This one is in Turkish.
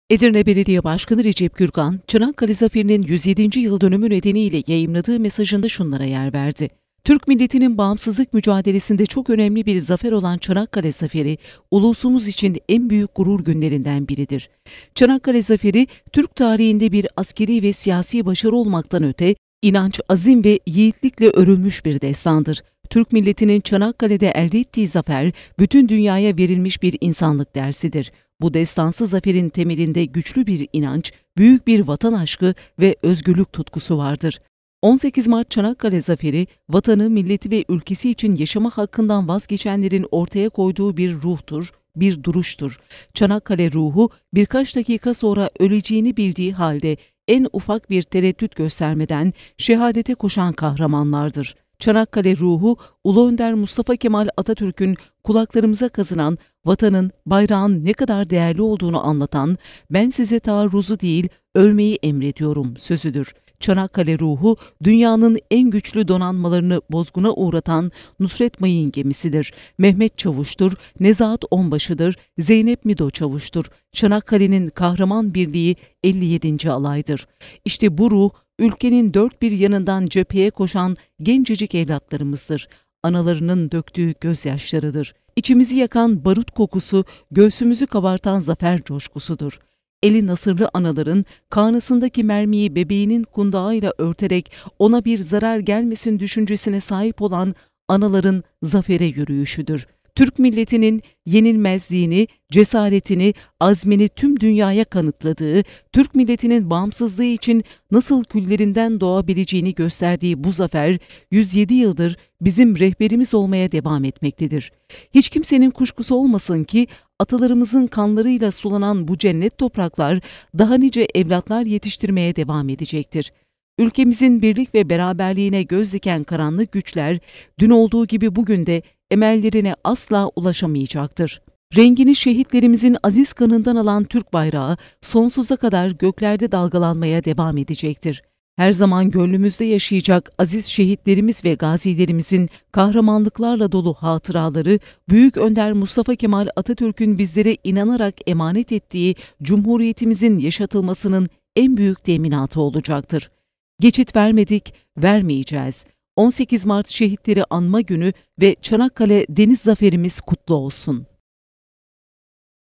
Edirne Belediye Başkanı Recep Gürkan, Çanakkale Zaferi'nin 107. yıl dönümü nedeniyle yayımladığı mesajında şunlara yer verdi. Türk milletinin bağımsızlık mücadelesinde çok önemli bir zafer olan Çanakkale Zaferi, ulusumuz için en büyük gurur günlerinden biridir. Çanakkale Zaferi, Türk tarihinde bir askeri ve siyasi başarı olmaktan öte, inanç, azim ve yiğitlikle örülmüş bir destandır. Türk milletinin Çanakkale'de elde ettiği zafer, bütün dünyaya verilmiş bir insanlık dersidir. Bu destansı zaferin temelinde güçlü bir inanç, büyük bir vatan aşkı ve özgürlük tutkusu vardır. 18 Mart Çanakkale Zaferi, vatanı, milleti ve ülkesi için yaşama hakkından vazgeçenlerin ortaya koyduğu bir ruhtur, bir duruştur. Çanakkale ruhu birkaç dakika sonra öleceğini bildiği halde en ufak bir tereddüt göstermeden şehadete koşan kahramanlardır. Çanakkale ruhu, Ulu Önder Mustafa Kemal Atatürk'ün kulaklarımıza kazınan, vatanın, bayrağın ne kadar değerli olduğunu anlatan, "Ben size taarruzu değil, ölmeyi emrediyorum" sözüdür. Çanakkale ruhu, dünyanın en güçlü donanmalarını bozguna uğratan Nusret Mayın gemisidir. Mehmet Çavuş'tur, Nezahat Onbaşı'dır, Zeynep Mido Çavuş'tur. Çanakkale'nin kahraman birliği 57. alaydır. İşte bu ruh, ülkenin dört bir yanından cepheye koşan gencecik evlatlarımızdır. Analarının döktüğü gözyaşlarıdır. İçimizi yakan barut kokusu, göğsümüzü kabartan zafer coşkusudur. Eli nasırlı anaların karnısındaki mermiyi bebeğinin kundağıyla örterek ona bir zarar gelmesin düşüncesine sahip olan anaların zafere yürüyüşüdür. Türk milletinin yenilmezliğini, cesaretini, azmini tüm dünyaya kanıtladığı, Türk milletinin bağımsızlığı için nasıl küllerinden doğabileceğini gösterdiği bu zafer, 107 yıldır bizim rehberimiz olmaya devam etmektedir. Hiç kimsenin kuşkusu olmasın ki, atalarımızın kanlarıyla sulanan bu cennet topraklar daha nice evlatlar yetiştirmeye devam edecektir. Ülkemizin birlik ve beraberliğine göz diken karanlık güçler, dün olduğu gibi bugün de emellerine asla ulaşamayacaktır. Rengini şehitlerimizin aziz kanından alan Türk bayrağı sonsuza kadar göklerde dalgalanmaya devam edecektir. Her zaman gönlümüzde yaşayacak aziz şehitlerimiz ve gazilerimizin kahramanlıklarla dolu hatıraları, Büyük Önder Mustafa Kemal Atatürk'ün bizlere inanarak emanet ettiği Cumhuriyetimizin yaşatılmasının en büyük teminatı olacaktır. Geçit vermedik, vermeyeceğiz. 18 Mart Şehitleri Anma Günü ve Çanakkale Deniz Zaferimiz kutlu olsun.